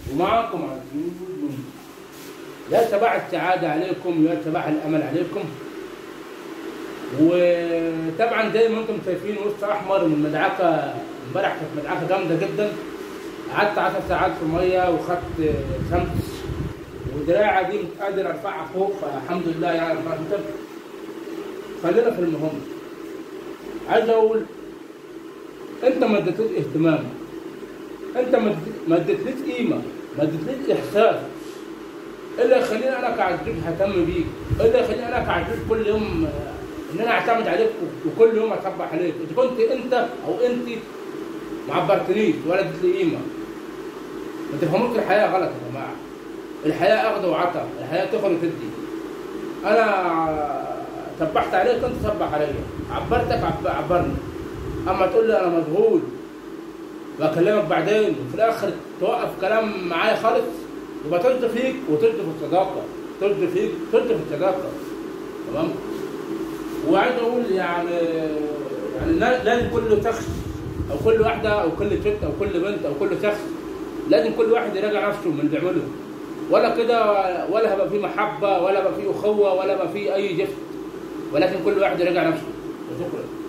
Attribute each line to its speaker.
Speaker 1: ومعكم عزيز يا صباح السعادة عليكم، يا صباح الأمل عليكم. وطبعا زي ما انتم شايفين وسط أحمر من مدعكة، امبارح كانت مدعكة جامدة جدا. قعدت 10 ساعات في مية وخدت شمس، ودراعي دي مش قادر ارفعها فوق، فالحمد لله يعني رفعتها. خلينا في المهم. عايز اقول انت ما اديتليش اهتمام، انت ما اديتليش قيمه، ما اديتليش احساس. ايه اللي يخليني انا كعزيز ههتم بيك؟ ايه اللي يخليني انا كعزيز كل يوم ان انا اعتمد عليك وكل يوم اصبح عليك؟ اذا كنت انت او انت ما عبرتنيش ولا اديت لي قيمه. ما تفهموش الحياه غلط يا جماعه. الحياه اخذ وعطاء، الحياه تاخذ وتدي. انا سبحت عليك انت سبح عليا، عبرتك عبرني. اما تقول لي انا مشغول واكلمك بعدين وفي الاخر توقف كلام معايا خالص، يبقى ترضى فيك وترضى في الصداقه، ترضى فيك ترضى في الصداقه. تمام؟ وعايز اقول يعني لازم كل شخص او كل واحده او كل ست او كل بنت او كل شخص لازم كل واحد يراجع نفسه من اللي بيعمله. ولا كده ولا هيبقى فيه محبه ولا هيبقى فيه اخوه ولا هيبقى فيه اي جفت، ولكن كل واحد يراجع نفسه. وشكرا.